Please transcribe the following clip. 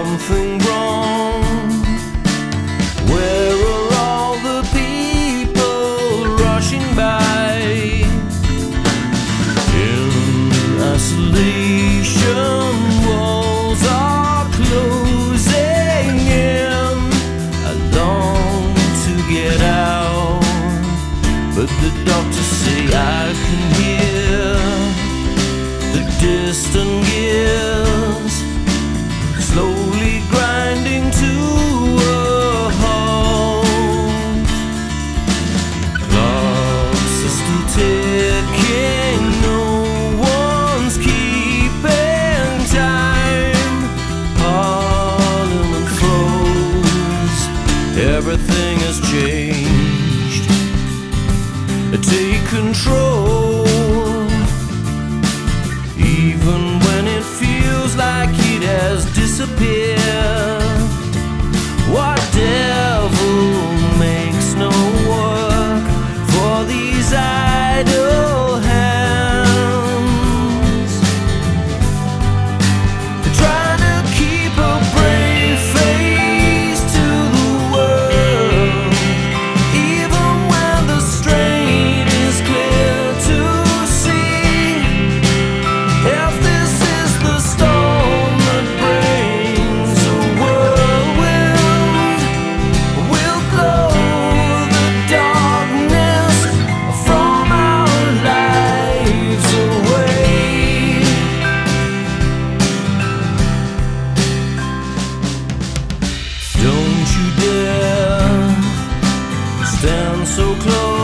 something wrong? Where are all the people rushing by? In isolation, walls are closing in. I long to get out, but the doctors say I can hear the distant gears slowly grinding to a halt. Clocks are still ticking, no one's keeping time. Parliament froze, everything has changed. Take control, even when it feels like it has disappeared. What devil makes no work for these idle hands? Trying to keep a brave face to the world, even when the strain is clear to see. If this is the storm that brings a whirlwind, we'll blow the darkness from our lives away. Don't you dare stand so close.